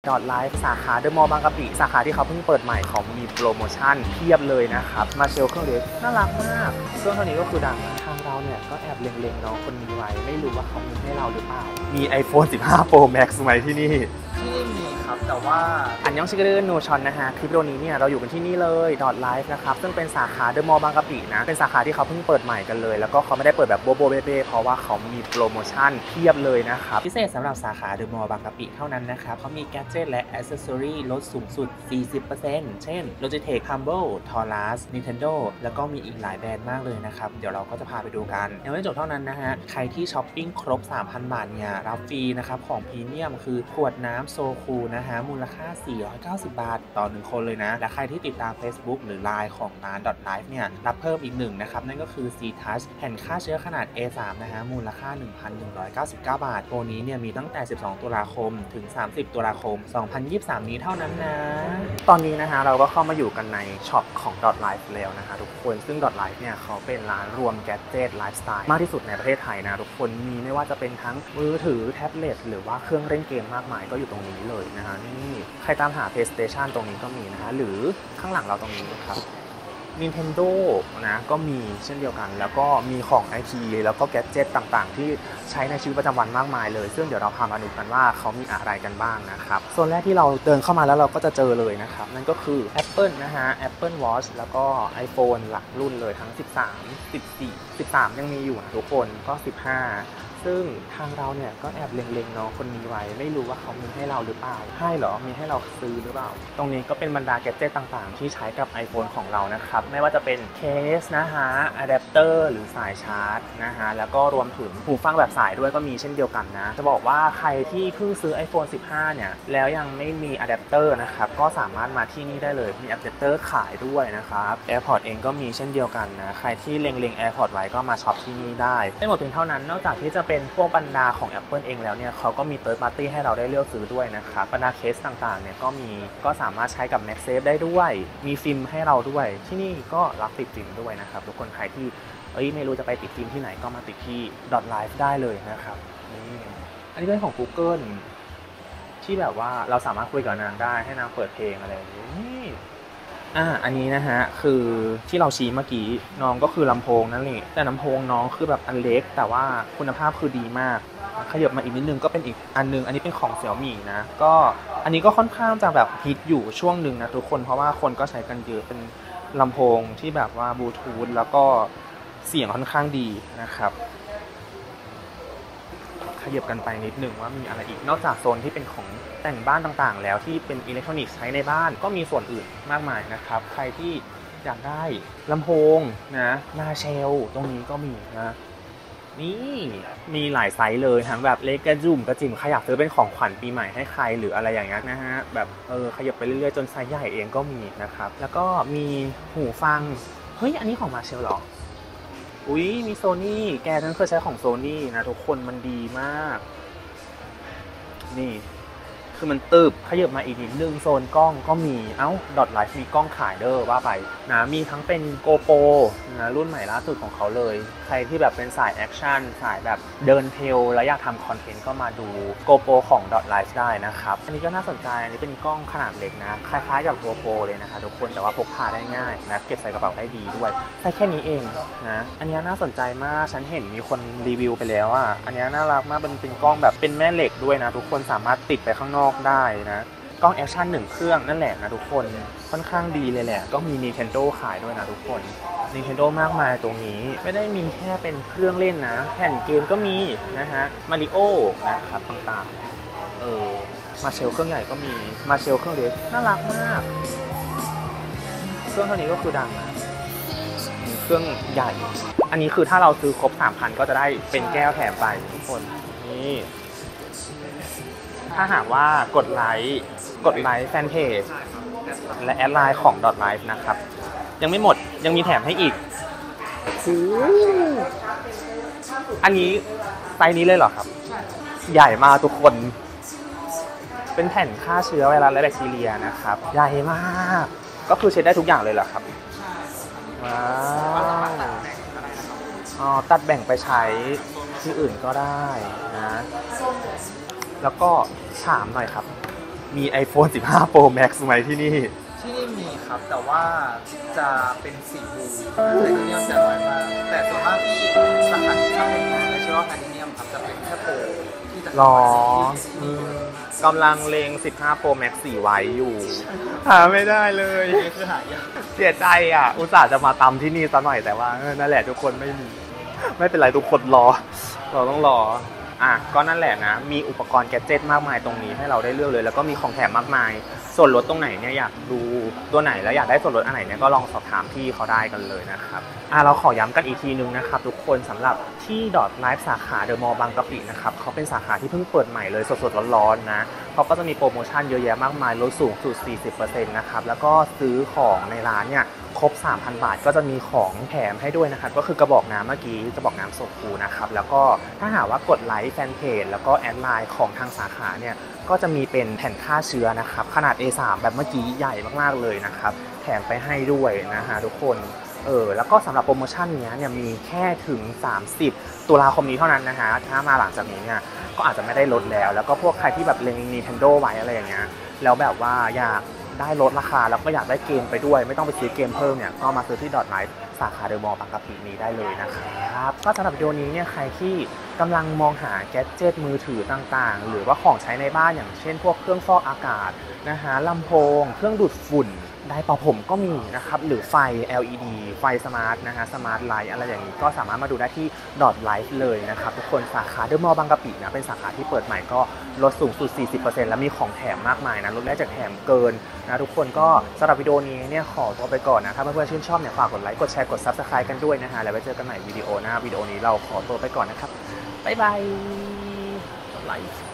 ดอทไลฟ์สาขาเดอะมอลล์บางกะปิสาขาที่เขาเพิ่งเปิดใหม่เขามีโปรโมชั่นเพียบเลยนะครับมาเชลเครื่องเล็กน่ารักมากเครื่องเท่านี้ก็คือดังทางเราเนี่ยก็แอบเล็งๆน้องคนนี้ไว้ไม่รู้ว่าเขามีให้เราหรือเปล่ามี iPhone 15 Pro Max ไหมที่นี่มีครับแต่ว่าอันยองชิคเกอร์โนชอนนะฮะคลิปวิดีโอนี้เนี่ยเราอยู่กันที่นี่เลยดอทไลฟ์นะครับซึ่งเป็นสาขาเดอะมอลล์บางกะปินะเป็นสาขาที่เขาเพิ่งเปิดใหม่กันเลยแล้วก็เขาไม่ได้เปิดแบบโบโบเบ้เพราะว่าเขามีโปรโมชั่นเพียบเลยนะครับพิเศษสำหรับสาขาเดอะมอลล์บางกะปิเท่านั้นนะครับเขามีแกดเจ็ตและอ c เซสซอรี่ลดสูงสุด 40% เช่น Logitech Humble Taurus Nintendo แล้วก็มีอีกหลายแบรนด์มากเลยนะครับเดี๋ยวเราก็จะพาไปดูกันยังไม่จบเท่านั้นนะฮะใครที่ช้อปปิ้งครบ 3,000 บาทเนี่ยรับฟรีนะครับของพรีเมียมคือขวดน้ำโซคูนะฮะมูลค่า 490 บาทต่อ1คนเลยนะและใครที่ติดตาม Facebook หรือ Line ของร้าน .life เนี่ยรับเพิ่มอีก1นะครับนั่นก็คือ C Touch แผ่นฆ่าเชื้อขนาด A3 นะฮะมูลค่า 1,199 บาทโปรนี้เนี่ยมีตั้งแต่12ตุลาคมถึง30ตุลาคม2023นี้เท่านั้นนะตอนนี้นะฮะเราก็เข้ามาอยู่กันในช็อปของ .life แล้วนะคะทุกคนซึ่ง .life เนี่ยเขาเป็นร้านรวมแกดเจ็ตไลฟ์สไตล์มากที่สุดในประเทศไทยนะทุกคนมีไม่ว่าจะเป็นทั้งมือถือแท็บเล็ตหรือว่าเครื่องเล่นเกมมากมายก็อยู่ตรงนี้เลยนะฮะนี่ใครตามหา PlayStation ตรงนี้ก็มีนะฮะหรือข้างหลังเราตรงนี้นะครับ Nintendo นะก็มีเช่นเดียวกันแล้วก็มีของ IT แล้วก็แกดเจ็ตต่างๆที่ใช้ในชีวิตประจำวันมากมายเลยซึ่งเดี๋ยวเราพามาดูกันว่าเขามีอะไรกันบ้างนะครับโซนแรกที่เราเดินเข้ามาแล้วเราก็จะเจอเลยนะครับนั่นก็คือ Apple นะฮะ Apple Watch แล้วก็ iPhone หลักรุ่นเลยทั้ง13 14 13ยังมีอยู่นะทุกคนก็15ซึ่งทางเราเนี่ยก็แอบเล็งๆน้องคนนี้ไว้ไม่รู้ว่าเขามีให้เราหรือเปล่าให้เหรอมีให้เราซื้อหรือเปล่าตรงนี้ก็เป็นบรรดาแกดเจ็ตต่างๆที่ใช้กับ iPhone ของเรานะครับไม่ว่าจะเป็นเคสนะฮะอะแดปเตอร์หรือสายชาร์จนะฮะแล้วก็รวมถึงหูฟังแบบสายด้วยก็มีเช่นเดียวกันนะจะบอกว่าใครที่เพิ่งซื้อ iPhone 15เนี่ยแล้วยังไม่มีอะแดปเตอร์นะครับก็สามารถมาที่นี่ได้เลยมีอะแดปเตอร์ขายด้วยนะครับ AirPods เองก็มีเช่นเดียวกันนะใครที่เล็ง AirPods ไว้ก็มาช็อปที่นี่ได้ไม่หมดเพียงเท่านั้นนอกจากที่จะเป็นพวกบรรดาของ Apple เองแล้วเนี่ยเขาก็มี Third Party ให้เราได้เลือกซื้อด้วยนะครับบรรดาเคสต่างๆเนี่ยก็สามารถใช้กับ MagSafe ได้ด้วยมีฟิล์มให้เราด้วยที่นี่ก็รับติดฟิล์มด้วยนะครับทุกคนใครที่ไม่รู้จะไปติดฟิล์มที่ไหนก็มาติดที่ .life ได้เลยนะครับนี่อันนี้เป็นของ Google ที่แบบว่าเราสามารถคุยกับนางได้ให้นางเปิดเพลงอะไรอย่างนี้อันนี้นะฮะคือที่เราชี้เมื่อกี้น้องก็คือลำโพงนั่นแหละแต่ลำโพงน้องคือแบบอันเล็กแต่ว่าคุณภาพคือดีมากขยับมาอีกนิดนึงก็เป็นอีกอันนึงอันนี้เป็นของ Xiaomi นะก็อันนี้ก็ค่อนข้างจะแบบฮิตอยู่ช่วงหนึ่งนะทุกคนเพราะว่าคนก็ใช้กันเยอะเป็นลำโพงที่แบบว่าบลูทูธแล้วก็เสียงค่อนข้างดีนะครับขยับกันไปนิดหนึ่งว่ามีอะไรอีกนอกจากโซนที่เป็นของแต่งบ้านต่างๆแล้วที่เป็นอิเล็กทรอนิกส์ใช้ในบ้านก็มีส่วนอื่นมากมายนะครับใครที่อยากได้ลำโพงนะมาเชลตรงนี้ก็มีนะนี่มีหลายไซส์เลยทั้งแบบเล็กกระจุ่มกระจิ๋มใครอยากซื้อเป็นของขวัญปีใหม่ให้ใครหรืออะไรอย่างเงี้ยนะฮะแบบขยับไปเรื่อยๆจนไซส์ใหญ่เองก็มีนะครับแล้วก็มีหูฟังเฮ้ยอันนี้ของมาเชลเหรออุ๊ยมีโซนี่แกฉันเคยใช้ของโซนี่นะทุกคนมันดีมากนี่คือมันตึบขยับมาอีกนิดนึงโซนกล้องก็มี.life มีกล้องขายเด้อว่าไปนะมีทั้งเป็น GoPro นะรุ่นใหม่ล่าสุดของเขาเลยใครที่แบบเป็นสายแอคชั่นสายแบบเดินเทรลแล้วอยากทำคอนเทนต์ก็มาดู GoPro ของ .life ได้นะครับอันนี้ก็น่าสนใจอันนี้เป็นกล้องขนาดเล็กนะคล้ายๆกับ GoPro เลยนะคะทุกคนแต่ว่าพกพาได้ง่ายนะเก็บใส่กระเป๋าได้ดีด้วยใช้แค่นี้เองนะอันนี้น่าสนใจมากฉันเห็นมีคนรีวิวไปแล้วอ่ะอันนี้น่ารักมากเป็นกล้องแบบเป็นแม่เหล็กด้วยนะทุกคนสามารถติดไปข้างนอกได้นะกล้องแอคชั่น1เครื่องนั่นแหละนะทุกคนค่อนข้างดีเลยแหละก็มี Nintendo ขายด้วยนะทุกคน Nintendo มากมายตรงนี้ไม่ได้มีแค่เป็นเครื่องเล่นนะแผ่นเกมก็มีนะฮะ Mario นะครับต่างๆมาเชลเครื่องใหญ่ก็มีมาเชลเครื่องเล็กน่ารักมากเครื่องเท่านี้ก็คือดังนะเครื่องใหญ่อันนี้คือถ้าเราซื้อครบ 3,000 ก็จะได้เป็นแก้วแถมไปทุกคนนี่ถ้าหากว่ากดไลค์แฟนเพจและแอดไลน์ของ .life นะครับยังไม่หมดยังมีแถมให้อีกอันนี้ไซส์นี้เลยเหรอครับใหญ่มากทุกคนเป็นแผ่นฆ่าเชื้อไวรัสและแบคทีเรียนะครับใหญ่มากก็คือเช็ดได้ทุกอย่างเลยเหรอครับว้าวตัดแบ่งไปใช้ที่อื่นก็ได้นะแล้วก็ถามหน่อยครับมี iPhone 15 Pro Max ไหมที่นี่ที่นี่มีครับแต่ว่าจะเป็นสีบลูไทเทเนียมจะน้อยมากแต่ส่วนมากที่สาขาที่ถ้าเป็นไม่ใช่ว่าไทเทเนียมครับจะเป็นแค่โปรที่จะหรอกำลังเลง15 Pro Max 4ไว้อยู่หาไม่ได้เลยนี่คือหายากเสียใจอ่ะอุตส่าห์จะมาตำที่นี่ซะหน่อยแต่ว่านั่นแหละทุกคนไม่มีไม่เป็นไรทุกคนรอเราต้องรอก็นั่นแหละนะมีอุปกรณ์แกดเจ็ตมากมายตรงนี้ให้เราได้เลือกเลยแล้วก็มีของแถมมากมายส่วนลดตรงไหนเนี่ยอยากดูตัวไหนแล้วอยากได้ส่วนลดอันไหนเนี่ยก็ลองสอบถามพี่เขาได้กันเลยนะครับเราขอย้ำกันอีกทีนึงนะครับทุกคนสำหรับที่ดอทไลฟ์สาขาเดอะมอลล์บางกะปินะครับเขาเป็นสาขาที่เพิ่งเปิดใหม่เลยสดๆร้อนๆนะเขาก็จะมีโปรโมชั่นเยอะแยะมากมายลดสูงสุด 40% นะครับแล้วก็ซื้อของในร้านเนี่ยครบ 3,000 บาทก็จะมีของแถมให้ด้วยนะครับก็คือกระบอกน้ำเมื่อกี้กระบอกน้ำโซคูนะครับแล้วก็ถ้าหากว่ากดไลค์แฟนเพจแล้วก็แอดไลน์ของทางสาขาเนี่ยก็จะมีเป็นแผ่นฆ่าเชื้อนะครับขนาด A3 แบบเมื่อกี้ใหญ่มากๆเลยนะครับแถมไปให้ด้วยนะฮะทุกคนแล้วก็สำหรับโปรโมชั่นนี้เนี่ยมีแค่ถึง30 ตุลาคมนี้เท่านั้นนะฮะถ้ามาหลังจากนี้เนี่ยก็อาจจะไม่ได้ลดแล้วก็พวกใครที่แบบเล็ง Nintendo ไว้อะไรอย่างเงี้ยแล้วแบบว่าอยากได้ลดราคาแล้วก็อยากได้เกมไปด้วยไม่ต้องไปซื้อเกมเพิ่มเนี่ยก็มาซื้อที่ดอทไลฟ์สาขาเดอะมอลล์บางกะปินี้ได้เลยนะครับก็สำหรับวิดีโอนี้เนี่ยใครที่กำลังมองหาแกดเจ็ตมือถือต่างๆหรือว่าของใช้ในบ้านอย่างเช่นพวกเครื่องฟอกอากาศนะฮะลำโพงเครื่องดูดฝุ่นไดร์เป่าผมก็มีนะครับหรือไฟ LED ไฟสมาร์ทนะฮะสมาร์ทไลท์อะไรอย่างนี้ก็สามารถมาดูได้ที่ดอทไลฟ์เลยนะครับทุกคนสาขาเดอะมอลล์บางกะปินะเป็นสาขาที่เปิดใหม่ก็ลดสูงสุด 40% แล้วมีของแถมมากมายนะลดได้จากแถมเกินนะทุกคนก็สำหรับวิดีโอนี้เนี่ยขอตัวไปก่อนนะถ้าเพื่อนๆชื่นชอบเนี่ยฝากกดไลค์กดแชร์กด Subscribe กันด้วยนะฮะแล้วไว้เจอกันใหม่วิดีโอหน้าวิดีโอนี้เราขอตัวไปก่อนนะครับบ๊ายบายจบไลฟ์